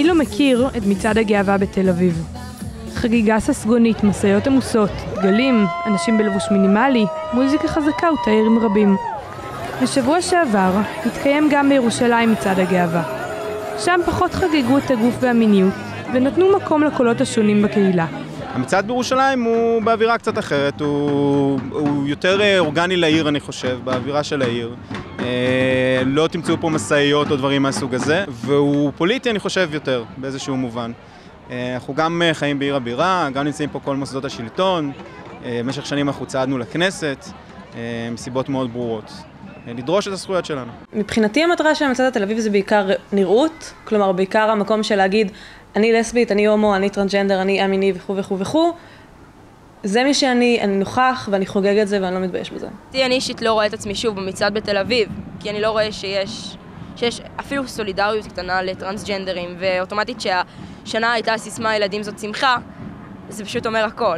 מי לא מכיר את מצעד הגאווה בתל אביב? חגיגה ססגונית, מסעיות עמוסות, דגלים, אנשים בלבוש מינימלי, מוזיקה חזקה ותיירים רבים. בשבוע שעבר התקיים גם בירושלים מצעד הגאווה. שם פחות חגגו את הגוף והמיניות ונתנו מקום לקולות השונים בקהילה. המצעד בירושלים הוא באווירה קצת אחרת, הוא יותר אורגני לעיר אני חושב, באווירה של העיר. לא תמצאו פה מסעיות או דברים מהסוג הזה, והוא פוליטי אני חושב יותר באיזשהו מובן. אנחנו גם חיים בעיר הבירה, גם נמצאים פה כל מוסדות השלטון, במשך שנים אנחנו צעדנו לכנסת, מסיבות מאוד ברורות. לדרוש את הזכויות שלנו. מבחינתי המטרה של מצעד תל אביב זה בעיקר נראות, כלומר בעיקר המקום של להגיד אני לסבית, אני הומו, אני טרנסג'נדר, אני א-מיני וכו' וכו' וכו'. זה מי שאני נוכח ואני חוגג את זה ואני לא מתבייש בזה. אני אישית לא רואה את עצמי שוב במצעד בתל אביב, כי אני לא רואה שיש אפילו סולידריות קטנה לטרנסג'נדרים, ואוטומטית שהשנה הייתה סיסמה ילדים זאת שמחה, זה פשוט אומר הכל.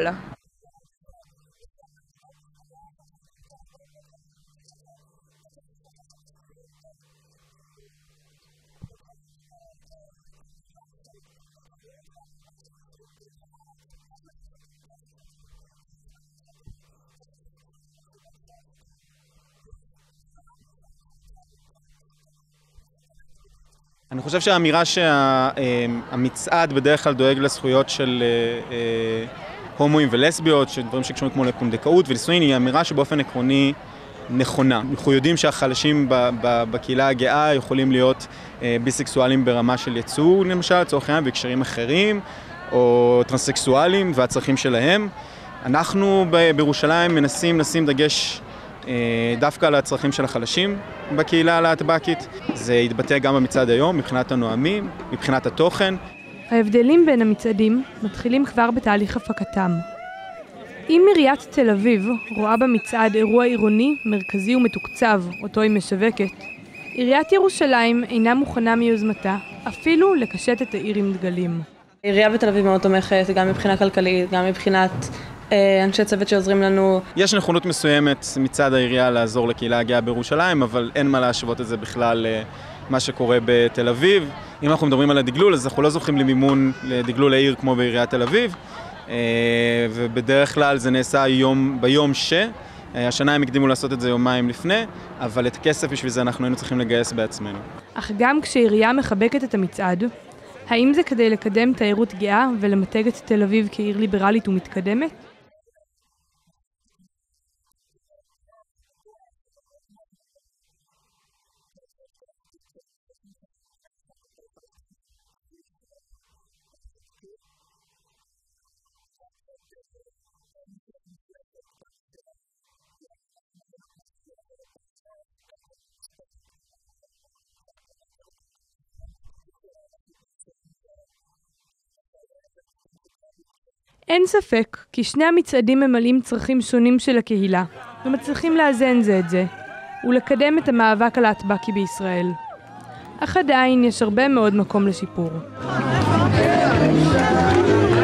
אני חושב שהאמירה שהמצעד בדרך כלל דואג לזכויות של הומואים ולסביות, דברים שקשורים כמו לפונדקאות ונישואין, היא אמירה שבאופן עקרוני נכונה. אנחנו יודעים שהחלשים בקהילה הגאה יכולים להיות ביסקסואלים ברמה של ייצוג, למשל, לצורך העניין, בהקשרים אחרים, או טרנסקסואלים והצרכים שלהם. אנחנו בירושלים מנסים לשים דגש דווקא על הצרכים של החלשים בקהילה הלהט"בית. זה יתבטא גם במצעד היום, מבחינת הנואמים, מבחינת התוכן. ההבדלים בין המצעדים מתחילים כבר בתהליך הפקתם. אם עיריית תל אביב רואה במצעד אירוע עירוני, מרכזי ומתוקצב, אותו היא משווקת, עיריית ירושלים אינה מוכנה מיוזמתה, אפילו לקשט את העיר עם דגלים. העירייה בתל אביב מאוד תומכת, גם מבחינה כלכלית, גם מבחינת אנשי צוות שעוזרים לנו. יש נכונות מסוימת מצד העירייה לעזור לקהילה הגאה בירושלים, אבל אין מה להשוות את זה בכלל למה שקורה בתל אביב. אם אנחנו מדברים על הדגלול, אז אנחנו לא זוכים למימון לדגלול העיר כמו בעיריית תל אביב, ובדרך כלל זה נעשה ביום השנה הם הקדימו לעשות את זה יומיים לפני, אבל את הכסף בשביל זה אנחנו היינו צריכים לגייס בעצמנו. אך גם כשעירייה מחבקת את המצעד, האם זה כדי לקדם תיירות גאה ולמתג את תל אביב כעיר ליברלית ומתקדמת? אין ספק כי שני המצעדים ממלאים צרכים שונים של הקהילה ומצליחים לאזן זה את זה ולקדם את המאבק הלהט"בי בישראל. אך עדיין יש הרבה מאוד מקום לשיפור.